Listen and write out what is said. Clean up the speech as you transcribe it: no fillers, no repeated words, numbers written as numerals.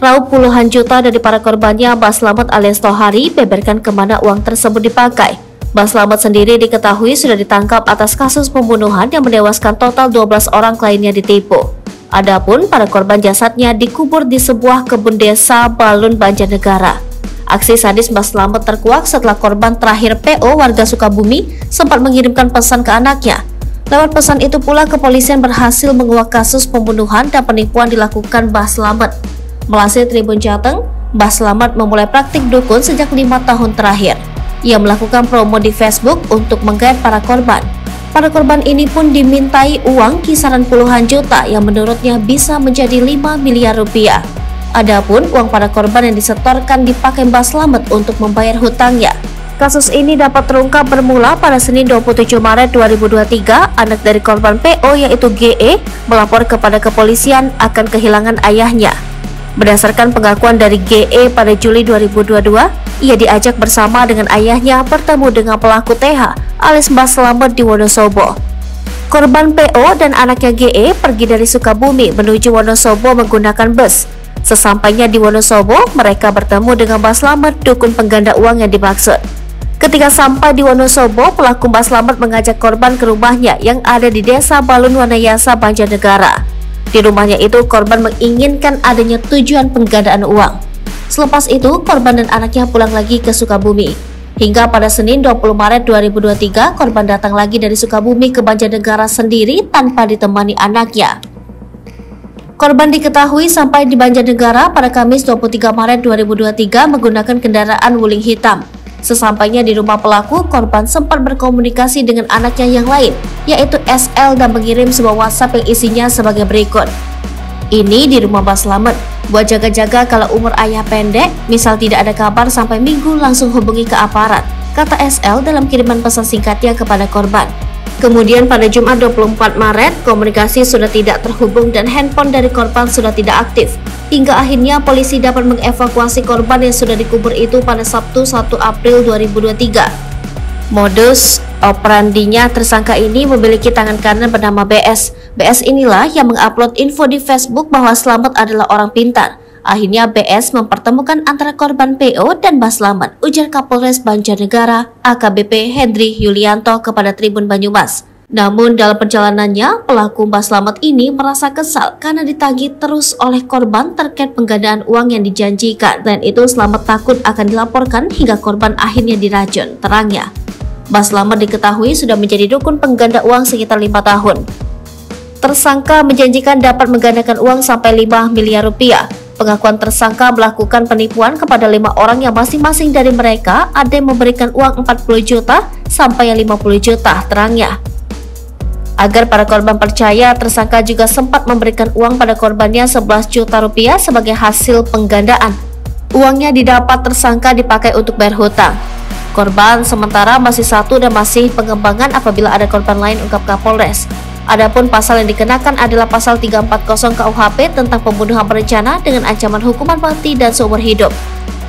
Raup puluhan juta dari para korbannya, Mbah Slamet alias Tohari beberkan kemana uang tersebut dipakai. Mbah Slamet sendiri diketahui sudah ditangkap atas kasus pembunuhan yang menewaskan total 12 orang kliennya ditipu. Adapun para korban jasadnya dikubur di sebuah kebun desa Balun, Banjarnegara. Aksi sadis Mbah Slamet terkuak setelah korban terakhir PO warga Sukabumi sempat mengirimkan pesan ke anaknya. Lewat pesan itu pula kepolisian berhasil menguak kasus pembunuhan dan penipuan dilakukan Mbah Slamet. Melansir Tribun Jateng, Mbah Slamet memulai praktik dukun sejak 5 tahun terakhir. Ia melakukan promo di Facebook untuk menggait para korban. Para korban ini pun dimintai uang kisaran puluhan juta yang menurutnya bisa menjadi 5 miliar rupiah. Adapun uang para korban yang disetorkan dipakai Mbah Slamet untuk membayar hutangnya. Kasus ini dapat terungkap bermula pada Senin 27 Maret 2023, anak dari korban PO yaitu GE melapor kepada kepolisian akan kehilangan ayahnya. Berdasarkan pengakuan dari GE pada Juli 2022, ia diajak bersama dengan ayahnya bertemu dengan pelaku TH alias Mbah Slamet di Wonosobo. Korban PO dan anaknya GE pergi dari Sukabumi menuju Wonosobo menggunakan bus. Sesampainya di Wonosobo, mereka bertemu dengan Mbah Slamet, dukun pengganda uang yang dimaksud. Ketika sampai di Wonosobo, pelaku Mbah Slamet mengajak korban ke rumahnya yang ada di Desa Balun Wanayasa, Banjarnegara. Di rumahnya itu, korban menginginkan adanya tujuan penggandaan uang. Selepas itu, korban dan anaknya pulang lagi ke Sukabumi. Hingga pada Senin 20 Maret 2023, korban datang lagi dari Sukabumi ke Banjarnegara sendiri tanpa ditemani anaknya. Korban diketahui sampai di Banjarnegara pada Kamis 23 Maret 2023 menggunakan kendaraan wuling hitam. Sesampainya di rumah pelaku, korban sempat berkomunikasi dengan anaknya yang lain, yaitu SL, dan mengirim sebuah WhatsApp yang isinya sebagai berikut. Ini di rumah Mbah Slamet, buat jaga-jaga kalau umur ayah pendek, misal tidak ada kabar sampai minggu langsung hubungi ke aparat, kata SL dalam kiriman pesan singkatnya kepada korban. Kemudian pada Jumat 24 Maret, komunikasi sudah tidak terhubung dan handphone dari korban sudah tidak aktif. Hingga akhirnya polisi dapat mengevakuasi korban yang sudah dikubur itu pada Sabtu 1 April 2023. Modus operandinya tersangka ini memiliki tangan kanan bernama BS. BS inilah yang mengupload info di Facebook bahwa Slamet adalah orang pintar. Akhirnya BS mempertemukan antara korban PO dan Mbah Slamet, ujar Kapolres Banjarnegara AKBP Hendri Yulianto kepada Tribun Banyumas. Namun dalam perjalanannya, pelaku Mbah Slamet ini merasa kesal karena ditagih terus oleh korban terkait penggandaan uang yang dijanjikan. Dan itu Slamet takut akan dilaporkan hingga korban akhirnya diracun, terangnya. Mbah Slamet diketahui sudah menjadi dukun pengganda uang sekitar 5 tahun. Tersangka menjanjikan dapat menggandakan uang sampai 5 miliar rupiah. Pengakuan tersangka melakukan penipuan kepada 5 orang yang masing-masing dari mereka ada yang memberikan uang 40 juta sampai 50 juta, terangnya. Agar para korban percaya, tersangka juga sempat memberikan uang pada korbannya 11 juta rupiah sebagai hasil penggandaan. Uangnya didapat tersangka dipakai untuk bayar hutang. Korban sementara masih satu dan masih pengembangan apabila ada korban lain, ungkap Kapolres. Adapun pasal yang dikenakan adalah pasal 340 KUHP tentang pembunuhan berencana dengan ancaman hukuman mati dan seumur hidup.